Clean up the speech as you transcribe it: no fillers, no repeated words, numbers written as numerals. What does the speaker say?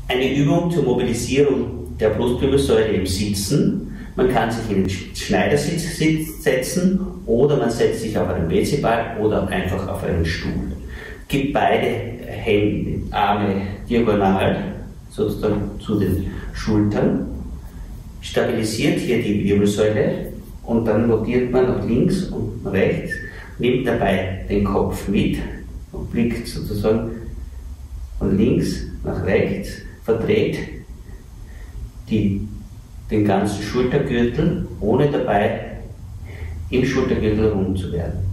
eine Übung zur Mobilisierung der Brustwirbelsäule im Sitzen. Man kann sich in den Schneidersitz setzen oder man setzt sich auf einen WC-Ball oder einfach auf einen Stuhl. Gibt beide Arme diagonal sozusagen zu den Schultern, stabilisiert hier die Wirbelsäule und dann rotiert man nach links und rechts, nimmt dabei den Kopf mit und blickt sozusagen von links nach rechts, verdreht den ganzen Schultergürtel, ohne dabei im Schultergürtel rund zu werden.